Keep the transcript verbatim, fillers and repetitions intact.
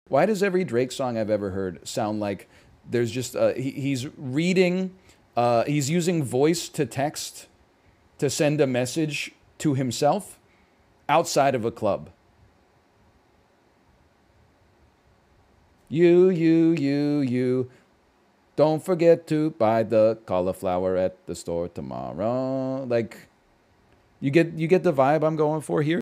Why does every Drake song I've ever heard sound like there's just uh, he, he's reading, uh, he's using voice to text to send a message to himself outside of a club? You, you, you, you. Don't forget to buy the cauliflower at the store tomorrow. Like, you get you get the vibe I'm going for here.